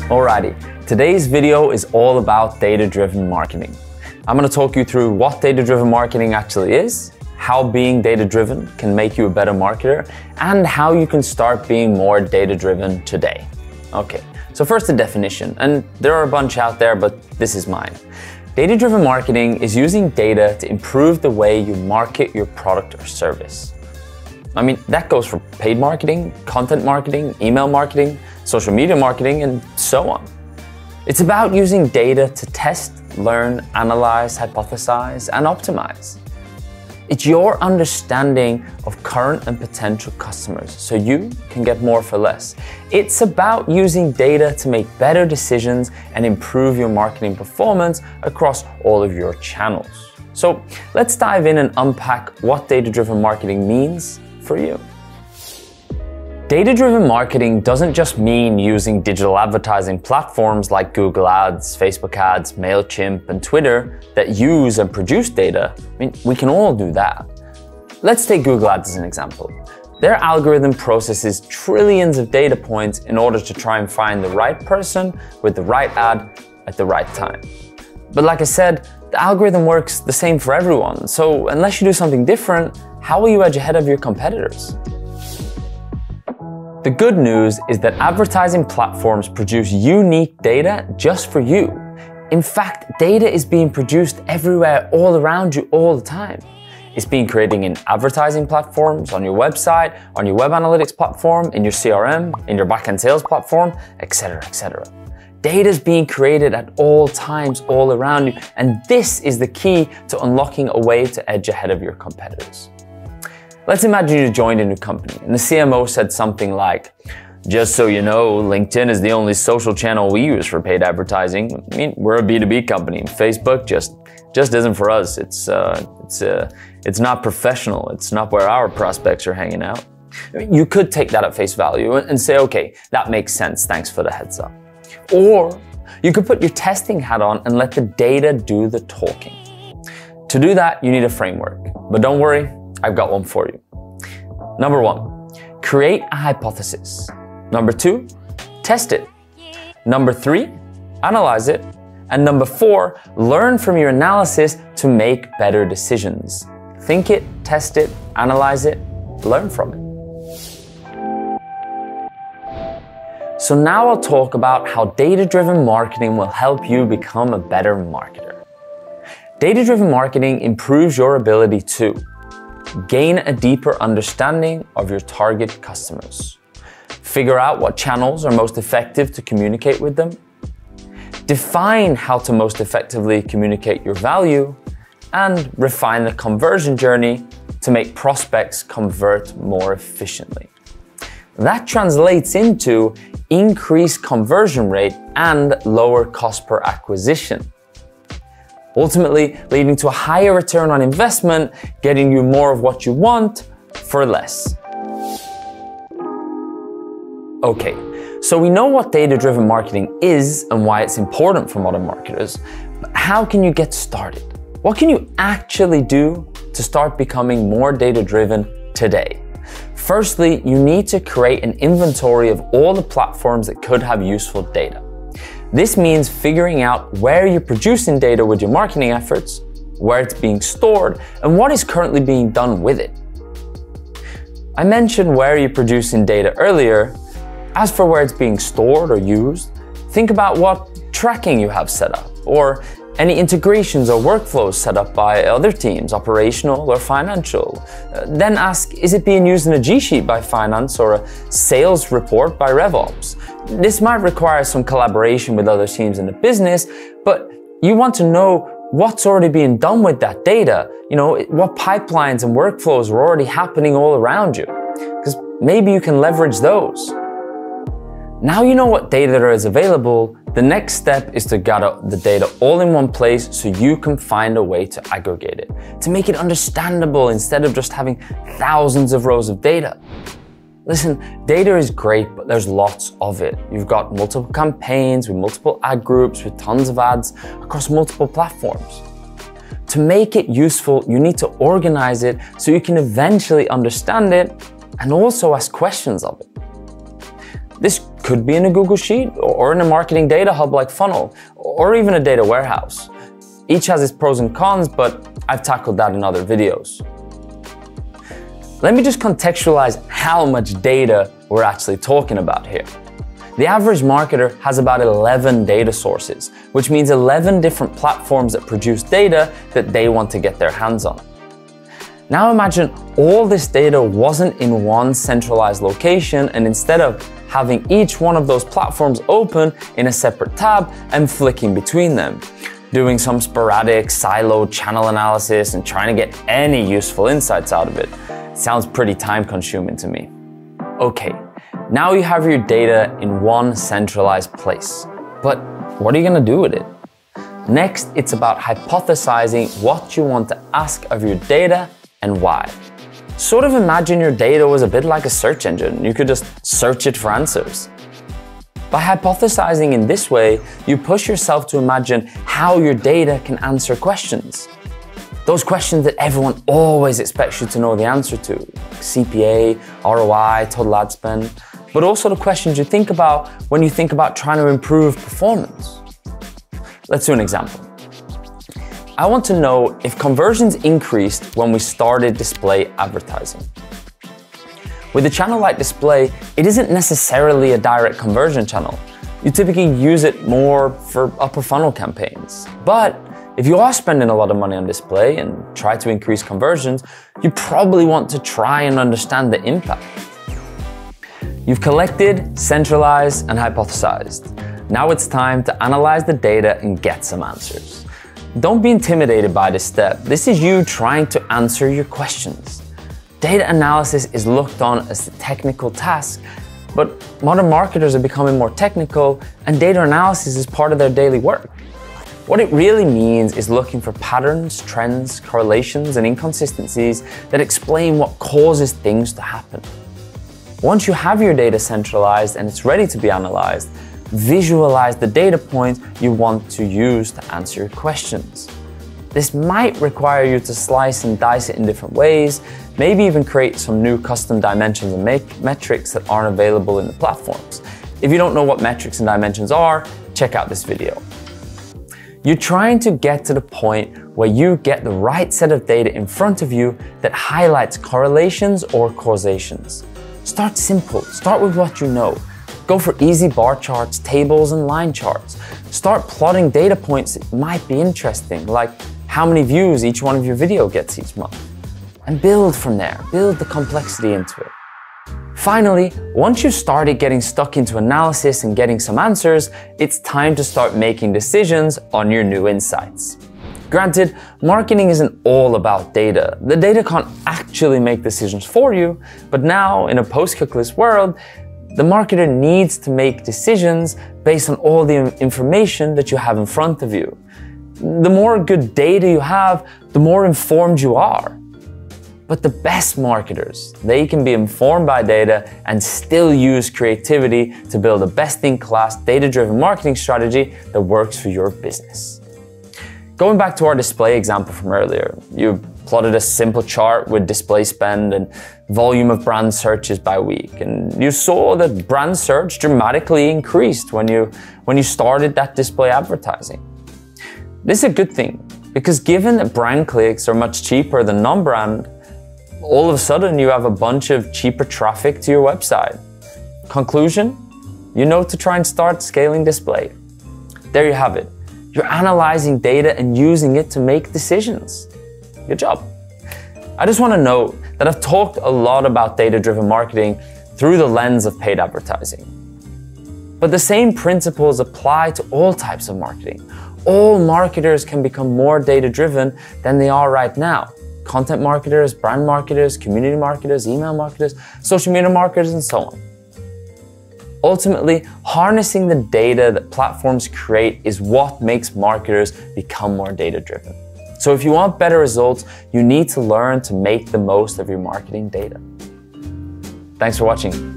Alrighty, today's video is all about data-driven marketing. I'm going to talk you through what data-driven marketing actually is, how being data-driven can make you a better marketer, and how you can start being more data-driven today. Okay, so first the definition, and there are a bunch out there, but this is mine. Data-driven marketing is using data to improve the way you market your product or service. I mean, that goes for paid marketing, content marketing, email marketing, social media marketing, and so on. It's about using data to test, learn, analyze, hypothesize, and optimize. It's your understanding of current and potential customers so you can get more for less. It's about using data to make better decisions and improve your marketing performance across all of your channels. So let's dive in and unpack what data-driven marketing means for you. Data-driven marketing doesn't just mean using digital advertising platforms like Google Ads, Facebook Ads, MailChimp, and Twitter that use and produce data. I mean, we can all do that. Let's take Google Ads as an example. Their algorithm processes trillions of data points in order to try and find the right person with the right ad at the right time. But like I said, the algorithm works the same for everyone. So unless you do something different, how will you edge ahead of your competitors? The good news is that advertising platforms produce unique data just for you. In fact, data is being produced everywhere, all around you, all the time. It's being created in advertising platforms, on your website, on your web analytics platform, in your CRM, in your backend sales platform, etc., etc. Data is being created at all times, all around you, and this is the key to unlocking a way to edge ahead of your competitors. Let's imagine you joined a new company and the CMO said something like, "Just so you know, LinkedIn is the only social channel we use for paid advertising. I mean, we're a B2B company. Facebook just isn't for us. It's not professional. It's not where our prospects are hanging out." You could take that at face value and say, okay, that makes sense. Thanks for the heads up. Or you could put your testing hat on and let the data do the talking. To do that, you need a framework, but don't worry, I've got one for you. Number 1, create a hypothesis. Number 2, test it. Number 3, analyze it. And number 4, learn from your analysis to make better decisions. Think it, test it, analyze it, learn from it. So now I'll talk about how data-driven marketing will help you become a better marketer. Data-driven marketing improves your ability to gain a deeper understanding of your target customers, figure out what channels are most effective to communicate with them, define how to most effectively communicate your value, and refine the conversion journey to make prospects convert more efficiently. That translates into increased conversion rate and lower cost per acquisition, ultimately leading to a higher return on investment, getting you more of what you want for less. Okay, so we know what data-driven marketing is and why it's important for modern marketers, but how can you get started? What can you actually do to start becoming more data-driven today? Firstly, you need to create an inventory of all the platforms that could have useful data. This means figuring out where you're producing data with your marketing efforts, where it's being stored, and what is currently being done with it. I mentioned where you're producing data earlier. As for where it's being stored or used, think about what tracking you have set up, or any integrations or workflows set up by other teams, operational or financial. Then ask, is it being used in a G-Sheet by finance or a sales report by RevOps? This might require some collaboration with other teams in the business, but you want to know what's already being done with that data. You know, what pipelines and workflows are already happening all around you, because maybe you can leverage those. Now you know what data there is available. The next step is to gather the data all in one place so you can find a way to aggregate it, to make it understandable instead of just having thousands of rows of data. Listen, data is great, but there's lots of it. You've got multiple campaigns with multiple ad groups with tons of ads across multiple platforms. To make it useful, you need to organize it so you can eventually understand it and also ask questions of it. This could be in a Google Sheet or in a marketing data hub like Funnel, or even a data warehouse. Each has its pros and cons, but I've tackled that in other videos. Let me just contextualize how much data we're actually talking about here. The average marketer has about 11 data sources, which means 11 different platforms that produce data that they want to get their hands on. Now imagine all this data wasn't in one centralized location, and instead of having each one of those platforms open in a separate tab and flicking between them, doing some sporadic siloed channel analysis and trying to get any useful insights out of it. Sounds pretty time consuming to me. Okay, now you have your data in one centralized place, but what are you gonna do with it? Next, it's about hypothesizing what you want to ask of your data and why. Sort of imagine your data was a bit like a search engine. You could just search it for answers. By hypothesizing in this way, you push yourself to imagine how your data can answer questions. Those questions that everyone always expects you to know the answer to, like CPA, ROI, total ad spend, but also the questions you think about when you think about trying to improve performance. Let's do an example. I want to know if conversions increased when we started display advertising. With a channel like display, it isn't necessarily a direct conversion channel. You typically use it more for upper funnel campaigns. But if you are spending a lot of money on display and try to increase conversions, you probably want to try and understand the impact. You've collected, centralized, and hypothesized. Now it's time to analyze the data and get some answers. Don't be intimidated by this step. This is you trying to answer your questions. Data analysis is looked on as a technical task, but modern marketers are becoming more technical, and data analysis is part of their daily work. What it really means is looking for patterns, trends, correlations, and inconsistencies that explain what causes things to happen. Once you have your data centralized and it's ready to be analyzed, visualize the data points you want to use to answer your questions. This might require you to slice and dice it in different ways, maybe even create some new custom dimensions and metrics that aren't available in the platforms. If you don't know what metrics and dimensions are, check out this video. You're trying to get to the point where you get the right set of data in front of you that highlights correlations or causations. Start simple, start with what you know. Go for easy bar charts, tables, and line charts. Start plotting data points that might be interesting, like how many views each one of your video gets each month. And build from there, build the complexity into it. Finally, once you started getting stuck into analysis and getting some answers, it's time to start making decisions on your new insights. Granted, marketing isn't all about data. The data can't actually make decisions for you, but now in a post-cookieless world, the marketer needs to make decisions based on all the information that you have in front of you. The more good data you have, the more informed you are. But the best marketers, they can be informed by data and still use creativity to build a best-in-class data-driven marketing strategy that works for your business. Going back to our display example from earlier, you plotted a simple chart with display spend and volume of brand searches by week, and you saw that brand search dramatically increased when you started that display advertising. This is a good thing, because given that brand clicks are much cheaper than non-brand, all of a sudden you have a bunch of cheaper traffic to your website. Conclusion? You know to try and start scaling display. There you have it. You're analyzing data and using it to make decisions. Good job. I just want to note that I've talked a lot about data-driven marketing through the lens of paid advertising. But the same principles apply to all types of marketing. All marketers can become more data-driven than they are right now. Content marketers, brand marketers, community marketers, email marketers, social media marketers, and so on. Ultimately, harnessing the data that platforms create is what makes marketers become more data-driven. So if you want better results, you need to learn to make the most of your marketing data. Thanks for watching.